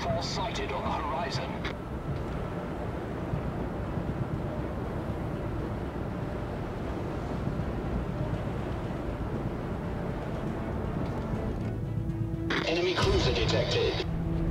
UFO sighted on the horizon. Enemy cruiser detected.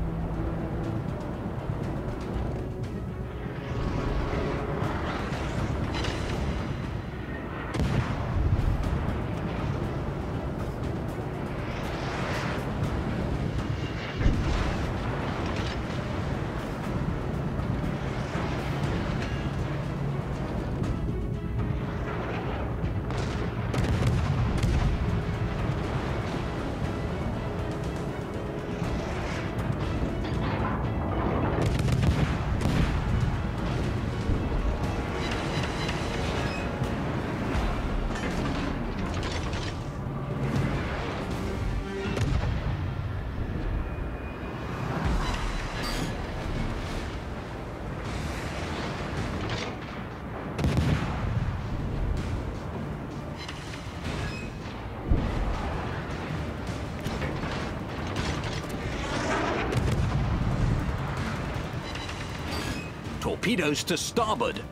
Torpedoes to starboard.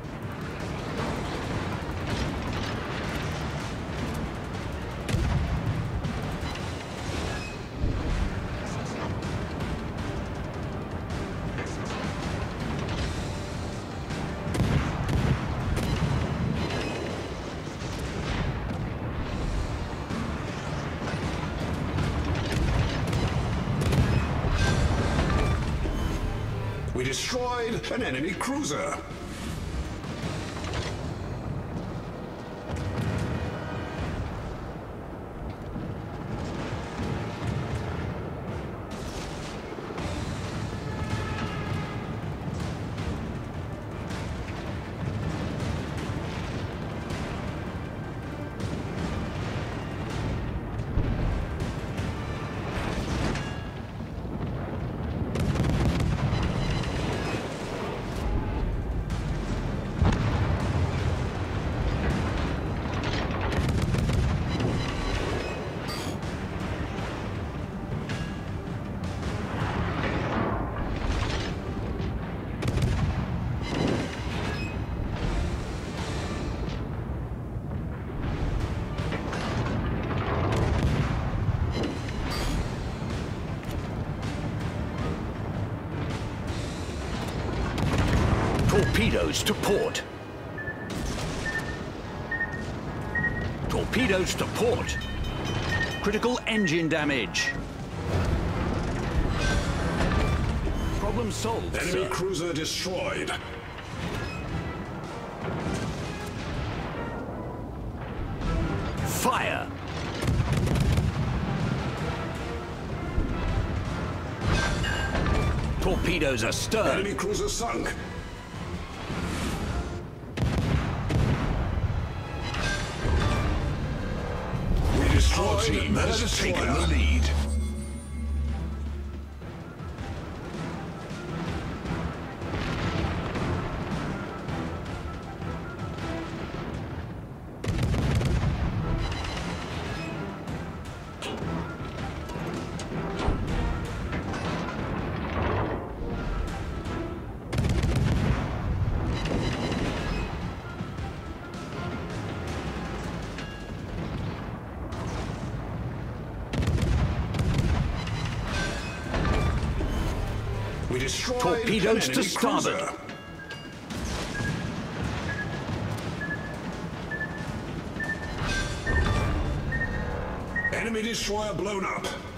We destroyed an enemy cruiser. Torpedoes to port. Torpedoes to port. Critical engine damage. Problem solved, Enemy sir. cruiser destroyed. Fire. Torpedoes astern. Enemy cruiser sunk. We destroyed. Our team the has taken destroyer. the lead. We destroyed Torpedoes an to enemy starboard. cruiser. Enemy destroyer blown up.